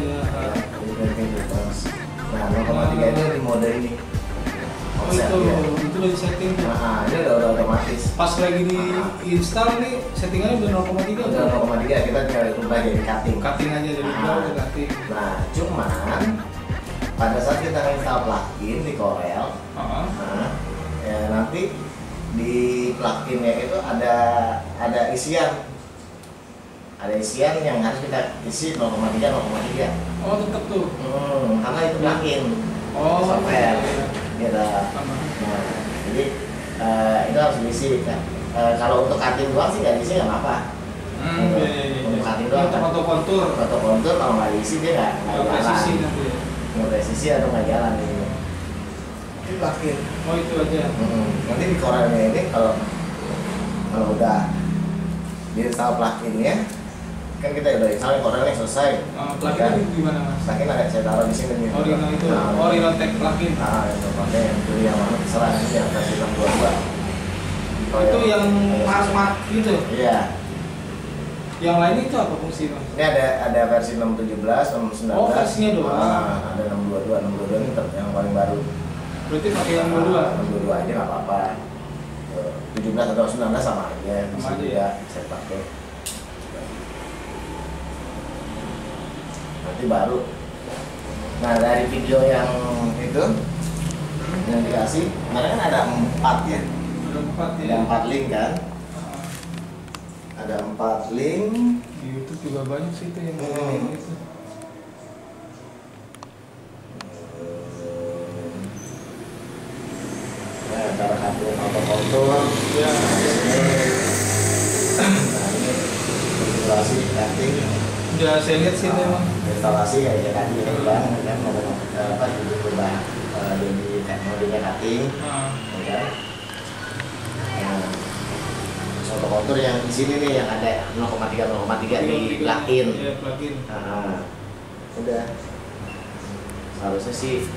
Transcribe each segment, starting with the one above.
iya. Jadi rating terus. Nah 0,3 itu di mode ini. Oh Offset, itu, ya. itu udah di setting tuh. Nah, ini udah otomatis. Pas lagi di install nih settingannya udah 0,3 Udah 0,3 kita tinggal ubah jadi cutting. Cutting aja dari bawah ke cutting. Nah, cuman pada saat kita install plugin di Corel, ya nanti di pluginnya itu ada isian. Ada isian yang harus kita isi 0,3. Oh tetep tuh. Karena itu plugin. Oh, software. iya. Gitu. Nah, jadi itu harus diisi. Kalau untuk cutting doang sih nggak diisi nggak apa-apa. Iya. Untuk cutting doang. Untuk kontur. Foto kontur kalau nggak diisi dia nggak jalan. Presisi nanti. Nggak presisi atau nggak jalan ini. Ini plugin. Oh itu aja. Nanti di Corelnya ini kalau udah di-install pluginnya, kan kita udah install Corelnya selesai. Plugin itu gimana mas? Plugin ada saya taruh di sini nih. Original itu, Original Tech plugin. Yang pakai yang pilih yang mana terserah ini yang versi 622. Itu yang smart gitu. Iya. Yang lain itu apa fungsi mas? Ini ada versi 617, 619. Oh versinya doang. Ada 622 ini yang paling baru. Berarti pakai yang 22. 622 aja nggak apa-apa. 17 atau 19 sama aja. Bisa Sama aja juga saya pakai. Nanti baru. Nah dari video yang itu yang dikasih, kemarin kan ada 4 ya. Ada 4 link kan. Ada 4 link. Di YouTube juga banyak sih itu yang itu. Nah, cara kabel auto control. Ya. Nah ini instalasi cutting. Udah saya lihat sih memang. Instalasi ya tadi ya kan mau apa berubah jadi teknologinya cutting. Ya. Nah, auto contour yang di sini nih yang ada 0,3 di plugin. Iya, plugin. Nah, udah. Harusnya sih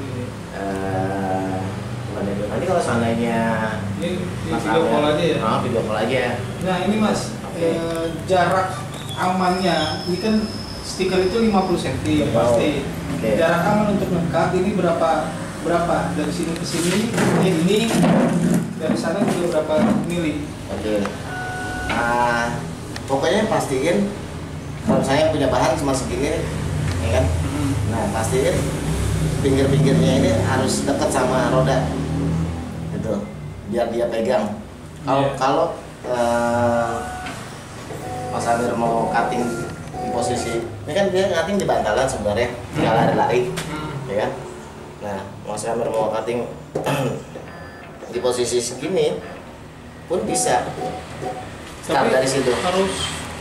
nanti kalau seandainya Ini video call aja ya? Video call aja. Nah ini mas, jarak amannya, ini kan stiker itu 50 cm pasti. Jarak aman untuk ngekat ini berapa? Dari sini ke sini, ini dari sana juga berapa mili? Oke. Pokoknya pastiin kalau saya punya bahan cuma segini, ya kan? Nah pastiin pinggir-pinggirnya ini harus dekat sama roda, gitu, biar dia pegang. Kalau Mas Amir mau cutting di posisi, ini kan dia cutting di bantalan sebenarnya, tinggal lari-lari, ya kan? Nah, Mas Amir mau cutting di posisi segini pun bisa. Start dari situ. Harus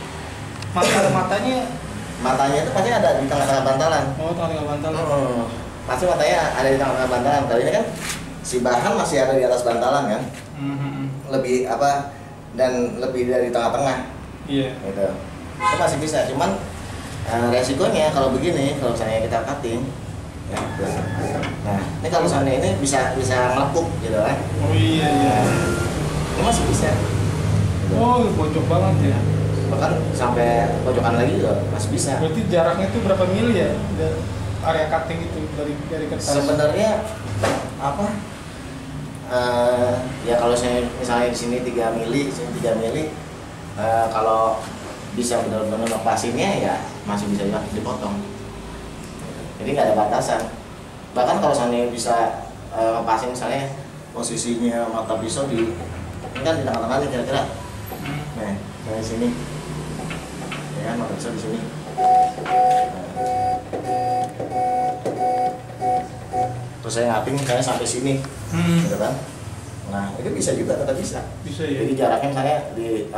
matanya itu pasti ada di tengah-tengah bantalan. Oh, tengah-tengah bantalan. Pasti matanya ada di tengah-tengah bantalan. Kali ini kan si bahan masih ada di atas bantalan kan. Lebih apa dan lebih dari tengah-tengah. Iya. Gitu. Itu masih bisa. Cuman resikonya kalau begini, kalau misalnya kita cutting, ya, nah ini kalau misalnya ini bisa melekuk gitu kan. Oh iya. Ini masih bisa. Oh, pojok banget ya. Bahkan sampai pojokan lagi juga masih bisa. Berarti jaraknya itu berapa mili ya? Area cutting itu dari kertas. Sebenarnya apa? Ya kalau saya misalnya di sini 3 mili, sini 3 mili, kalau bisa benar-benar lepasinnya ya masih bisa dipotong. Jadi nggak ada batasan. Bahkan kalau misalnya bisa lepasin misalnya posisinya mata pisau ini kan di tengah-tengah nih kira-kira. Nah, dari sini. Ya, mata pisau di sini. Terus saya ngaping misalnya sampai sini, gitu kan? Nah itu bisa juga, tetap bisa. Bisa ya. Jadi jaraknya misalnya di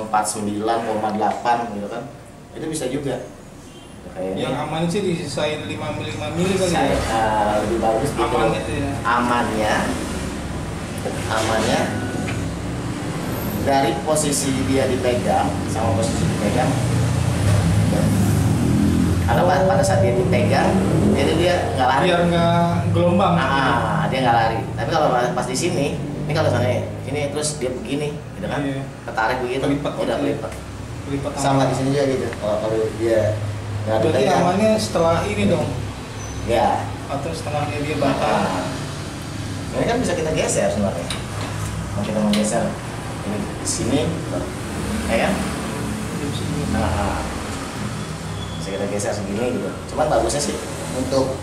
49,8 gitu kan, itu bisa juga. Kayak yang aman sih disisain 5 mili kali saya, ya. lebih bagus gitu. Aman itu ya. Amannya dari posisi dia dipegang sama posisi dipegang. Karena pada saat dia dipegang, jadi dia nggak lari. Biar nggak gelombang. Dia nggak lari. Tapi kalau pas di sini, ini kalau misalnya ini terus dia begini, gitu kan? Iya. Ketarik begitu, Kelipat, udah iya. kelipat. Kelipat Sama di sini juga gitu. Kalau dia Nggak ada Berarti tegang. amannya setelah ini dong, Ya. atau setengahnya dia bakar. Nah, ini kan bisa kita geser sebenarnya. Mau kita mau geser ini ke sini, ya kan? Nah, bisa kita geser segini gitu. Cuman bagusnya sih untuk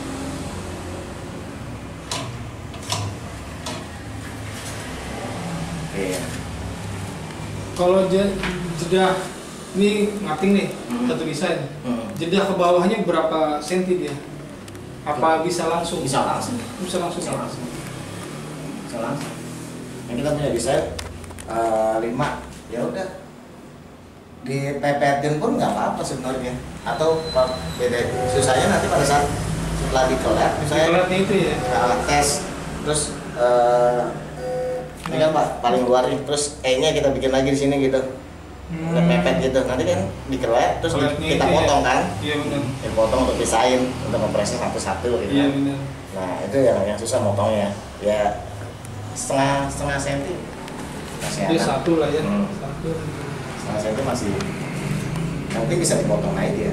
Kalau jeda ini ngating nih, satu desain. Jeda ke bawahnya berapa senti dia? Apa bisa langsung? Bisa langsung. Bisa langsung. Bisa langsung. Bisa langsung. Yang kita punya desain 5, ya udah dipepetin pun nggak apa-apa sebenarnya. Atau beda susahnya nanti pada saat setelah dikelet misalnya Dikeletnya itu ya. tes terus ini kan Pak paling luar nih, terus E-nya kita bikin lagi di sini gitu. Mepet gitu. Nanti kan dikelet terus Keletnya kita itu potong ya. kan. Iya benar. Kita potong untuk pisahin, untuk kompresnya satu-satu gitu. Iya Kan. benar. Nah, itu yang susah motongnya. Ya setengah senti. Masih Dia ada. satu lah ya. Hmm. Satu. Setengah senti masih. Nanti bisa dipotong aja dia.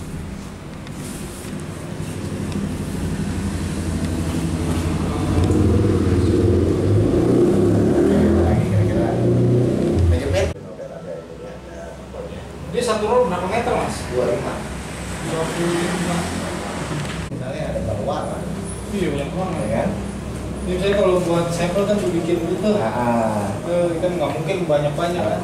Dia satu roll berapa meter mas? 25. 25. Misalnya ada berapa warna, Iya banyak banget. ya kan? Ini saya kalau buat sampel kan dibikin gitu. Nah, Kan nggak mungkin banyak-banyak kan.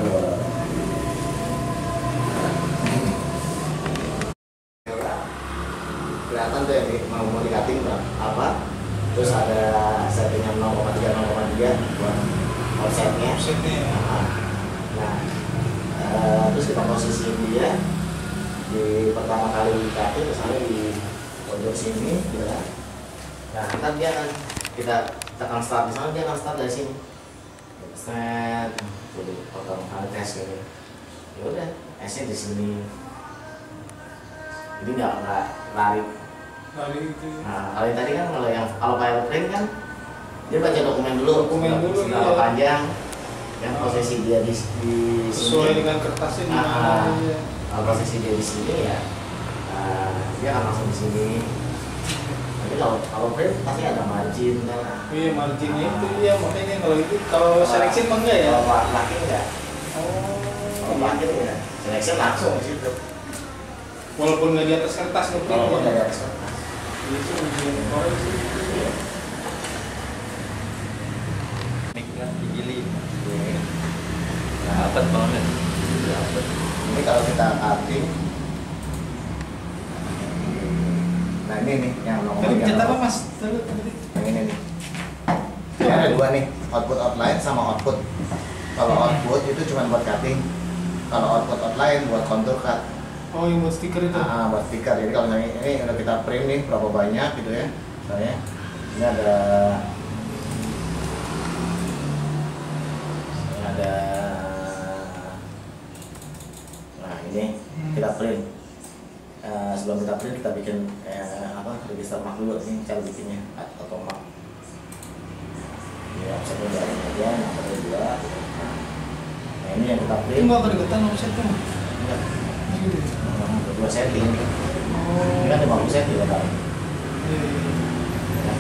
Kelihatan tuh yang mau dikating apa? Terus ada settingan 0,3 buat offsetnya. Offsetnya. Nah, terus kita posisiin dia di pertama kali dikating, misalnya di pojok sini, ya. Nah, ntar dia akan kita tekan start, misalnya dia akan start dari sini. Set, jadi potong kali tes gini. Ya udah, S-nya di sini. Jadi nggak lari. Kali itu. Nah, kali tadi kan kalau aeroplane kan dia baca dokumen dulu, seberapa iya. panjang, yang posisi dia di Sesuai sini. dengan kertasnya di Ah, mana. Iya. Kalau posisi dia di sini ya, dia akan langsung di sini. Tapi kalau frame pasti ada margin kan. Iya marginnya itu ya makanya kalau seleksi mah enggak ya. Kalau laki enggak. Oh. Kalau laki ya seleksi langsung di situ. Walaupun nggak di atas kertas tuh. Kalau nggak ada kertas. Itu ujian koreksi. Miknya digili. Nah, Dapat banget. ini kalau kita cutting, nah ini nih yang Tadi pencet apa mas? Tadi. yang ini nih. Ini ada dua nih, output outline sama output. Kalau output itu cuma buat cutting, kalau output outline buat contour cut. Oh yang buat stiker itu. Buat stiker. Jadi kalau misalnya ini udah kita print nih berapa banyak gitu ya, misalnya ini ada nah ini kita print. Sebelum kita print kita bikin register mark dulu nih cara bikinnya atau mark. Ya, offsetnya dari aja, nomornya 2. Nah ini yang kita Itu print. nggak kedeketan offsetnya. Enggak. Gitu. 2 setting. Oh. Ini kan 50 setting ya Pak. Iya.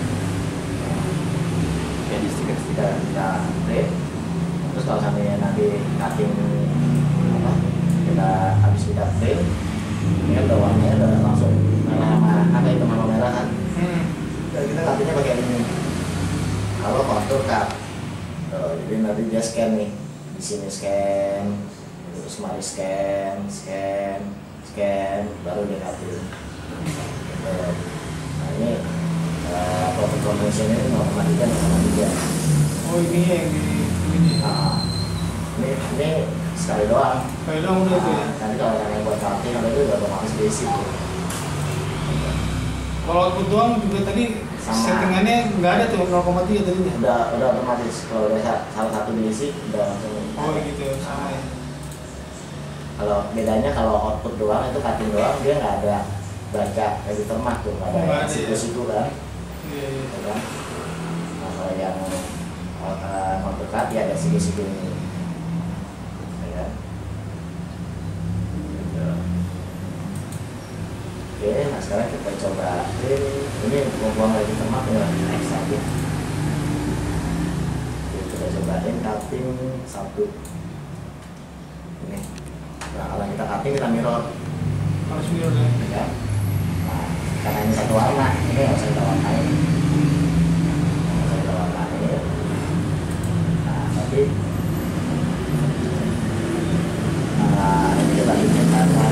Jadi stiker-stiker kita print. Terus kalau seandainya nanti cutting kita habis kita print, ini kan warnanya udah langsung merah itu merah kan. Dan kita cuttingnya pakai ini. Kalau kontur cut, jadi nanti dia scan nih, di sini scan, terus mari scan, baru dia cutting. Nah ini profit conversion ini 0,3. Oh ini yang di ini. Nah, ini sekali doang. Kayak dong udah itu ya. Nanti kalau yang buat cutting ada itu udah otomatis basic tuh. Kalau output doang juga tadi Sama. settingannya nggak ada tuh 0,3 tadinya. Udah otomatis kalau udah salah satu basic udah langsung. Oh gitu sama ya. Kalau bedanya kalau output doang itu cutting doang dia nggak ada baca editor mark tuh, nggak Oh, nggak ada ada situ kan. Iya iya. Ya kan? Nah kalau yang kontur cut ya ada situ ini. Ya kan? Gitu. sekarang kita coba ini buang lagi lemak ya next aja. Kita cobain cutting satu ini. Nah kalau kita cutting kita mirror Harus mirror ya. ya. Nah karena ini satu warna ini nggak usah kita warnain, nggak usah kita warnain. Nah tapi ini kita bikin warna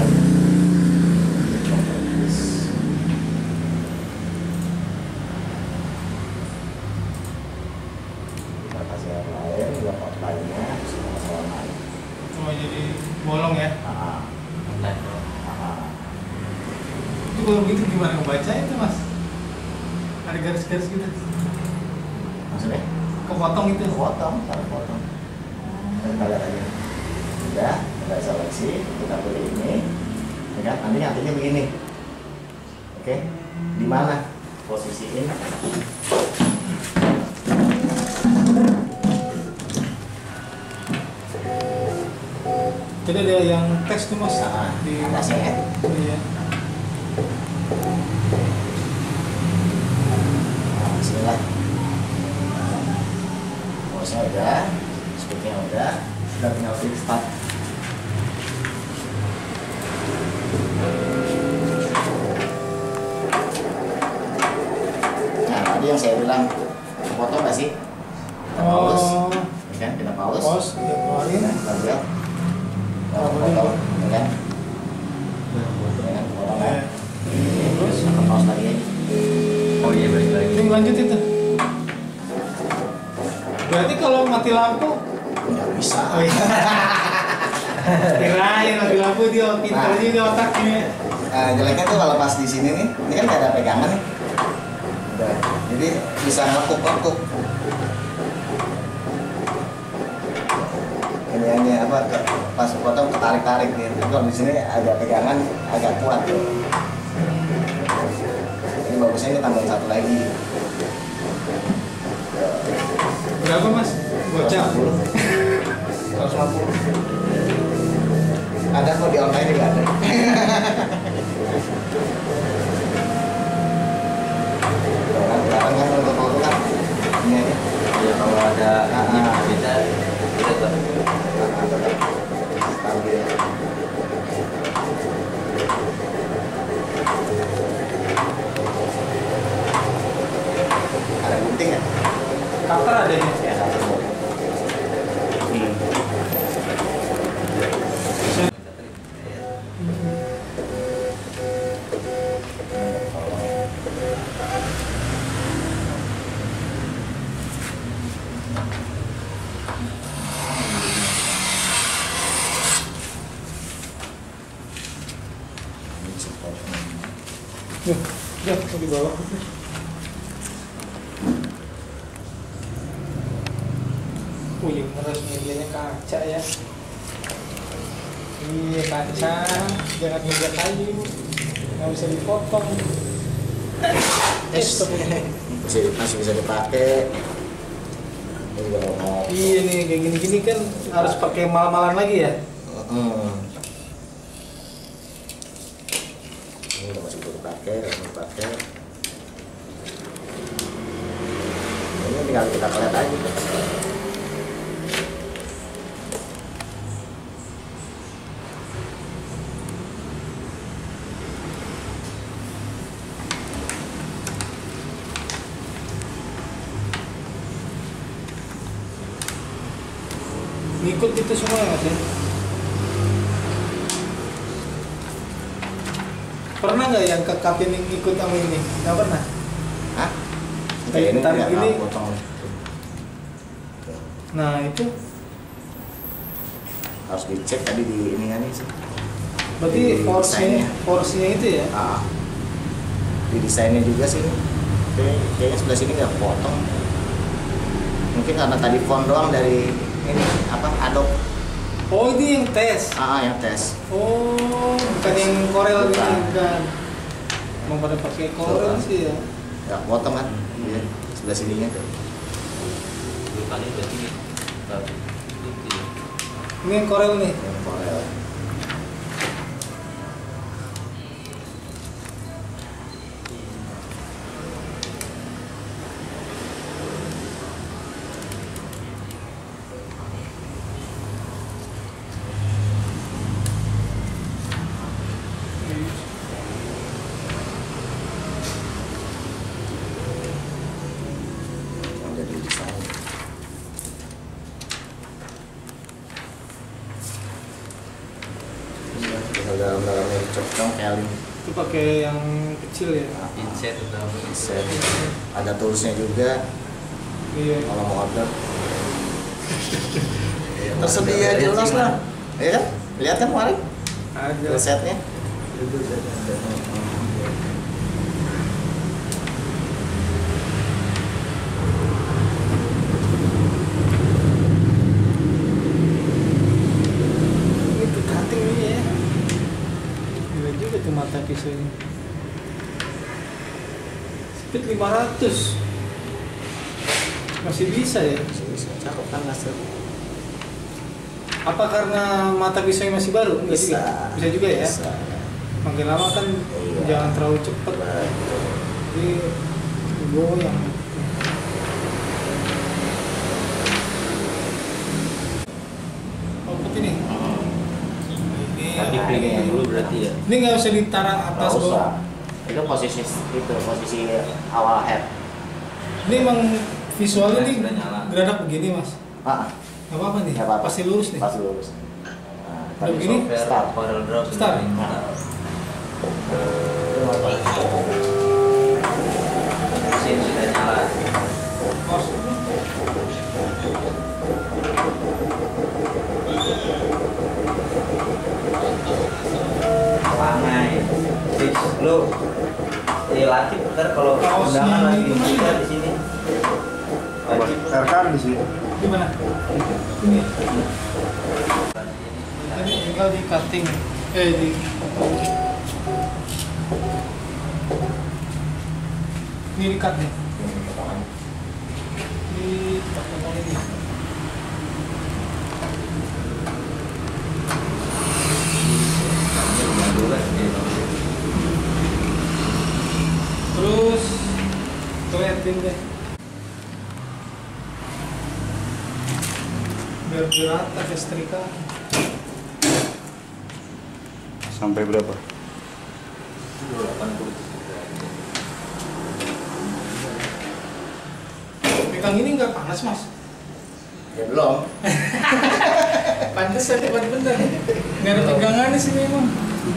Cuma jadi bolong ya. Itu kalau begitu gimana ngebaca itu mas? Ada garis-garis gitu. Maksudnya? Kepotong itu. Harus potong. Kita lihat aja. Udah, kita seleksi, kita pilih ini. Ya kan? Nanti artinya begini. Oke, di mana posisiin? Jadi ada yang teks tuh mas Di atasnya. Iya. Nah, bismillah. Mouse-nya udah, speed-nya udah tinggal klik start. Nah, tadi yang saya bilang potong nggak sih? Kita pause, ya kan? Kita pause. Ya keluarin. Nah, kita lihat. Potong, ya kan? Ya kan? Potong ya. Terus kita pause lagi aja. Oh iya balik lagi. Ini lanjut itu. Berarti kalau mati lampu, Nggak bisa. oh iya. Kirain mati lampu dia pintar juga otaknya. Jeleknya tuh kalau pas di sini nih, ini kan nggak ada pegangan nih. Udah, jadi bisa ngekuk-ngekuk. Ini apa? Pas potong ketarik-tarik nih. Tapi kalau di sini agak pegangan, agak kuat tuh. Ini bagusnya ini tambahin satu lagi. Berapa mas? Gocap. 150. Ada kok di online juga ada. Kelihatan kan untuk foto kan ini aja. Ya kalau ada kita tetap stabil. Ada gunting ya? Cutter ada ya? Ya satu. Ya, mau dibawa. Wih, ngeras medianya kaca ya. Iya kaca, jangan media kayu, nggak bisa dipotong. Masih bisa dipakai. Ini juga mau. Iya nih, kayak gini-gini kan harus pakai mal-malan lagi ya. Ini udah masih bisa dipakai. Ini tinggal kita lihat aja. Ngikut itu semua ya mas ya? Pernah nggak yang ke kabin yang ngikut sama ini? Nggak pernah? Hah? Kayak Ini tarik nggak gini. mau potong. Nah itu Harus dicek tadi di ini kan sih. berarti Di porsinya itu ya? Di desainnya juga sih. Kayaknya sebelah sini nggak potong. Mungkin karena tadi font doang dari ini apa Adobe. Oh ini yang tes? Yang tes. Oh bukan yang Corel gitu Bukan. kan? Mau pada pakai Corel Bukan. sih ya? Nggak potong kan? Iya. Sebelah sininya tuh. kali berarti baru itu ya. Ini yang Corel nih? Yang Corel. dalam-dalamnya dicongkelin. Itu pakai yang kecil ya. Inset atau Set. Ada toolsnya juga Iya. kalau mau order. Tersedia jelas lah. Iya kan? Lihat kan kemarin Ada. resepnya. Itu cutting ini ya. Gila juga tuh mata pisau ini. Speed 500. Masih bisa ya? Cakep kan hasil. Apa karena mata pisaunya masih baru? Enggak Bisa. juga? Bisa juga ya? Bisa. Makin lama kan Iya. jangan terlalu cepat. Betul. Jadi goyang. Oh, seperti ini. tadi pilih yang dulu berarti ya. Ini nggak usah ditaruh atas Nggak usah. bawah. Itu posisi awal head. Ini emang visualnya nih Sudah nyala. geradak begini mas. Ah, Gak apa-apa nih. nggak apa-apa. Pasti lurus nih. Pasti lurus. Nah, tadi begini? software start. Corel Draw sudah Start. nyala. Mesin sudah nyala. Pause. Pangai. Fix lo. Latih ntar kalau Kaosnya undangan lagi itu mana? buka di sini. Wajib. Rekam di sini. Gimana? Ini. Ini tinggal di cutting. Di ini di cut nih. Di tempat ini. Terus keliatin deh. Biar rata ke setrika. Sampai berapa? 80. Pegang ini nggak panas mas? Ya belum. Pantes saya tepat bener. Nggak ada pegangan di sini emang.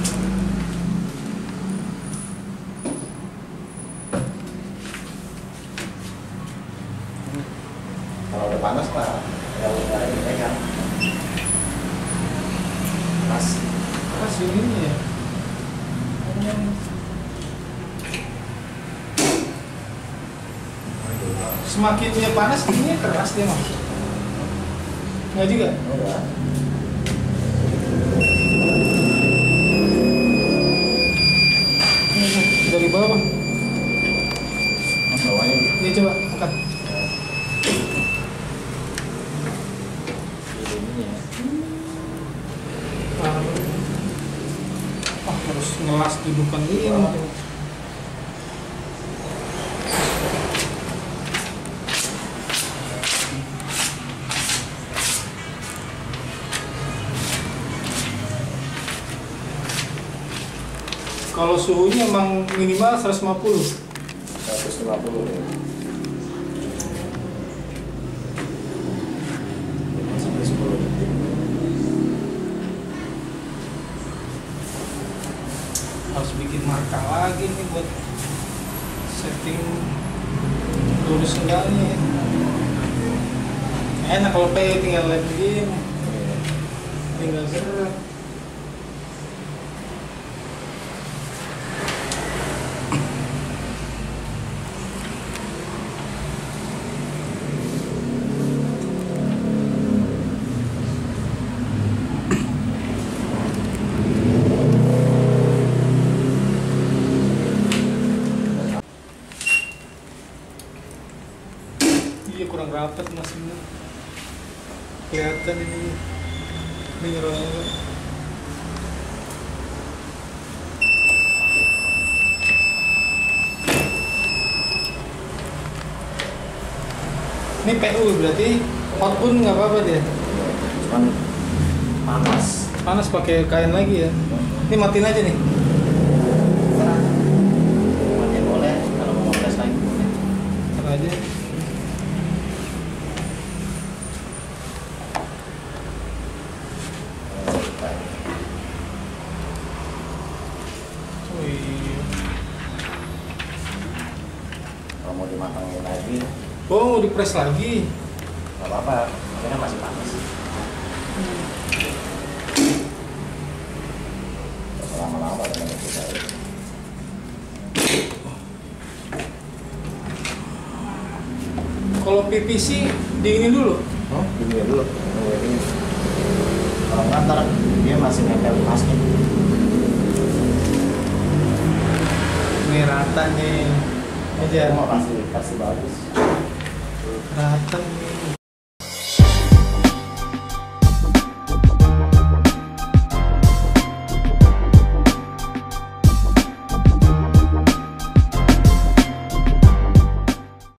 Kalau udah panas mah nggak usah dipegang. Pas. Pas ini ya. Semakin dia panas, ini keras dia mas. Nggak juga? Enggak. Dari bawah. Bawahnya Ya coba angkat. Ini ya. Harus ngelas dudukan ini. Kalau suhunya emang minimal 150. 150 ya. Sampai 10 detik. Harus bikin marka lagi nih buat setting lurus enggaknya ya. Enak kalau kayak tinggal lihat begini, tinggal gerak. Iya kurang rapat mas ini. Kelihatan ini mineral. Ini PU berarti hot pun nggak apa-apa dia. Cuman panas. Panas pakai kain lagi ya. Ini matiin aja nih. Matiin boleh, kalau mau ngepres lagi boleh. Ntar aja. dimatangin lagi. Oh, mau dipres lagi. Nggak apa-apa, ini kan masih panas. Lama-lama dengan kita. Kalau PVC dinginin dulu. Oh, ini dulu. Ini. Kalau nggak ntar dia masih nempel di masking. Ini rata nih. Aja. Mau pasti bagus. Rata nih.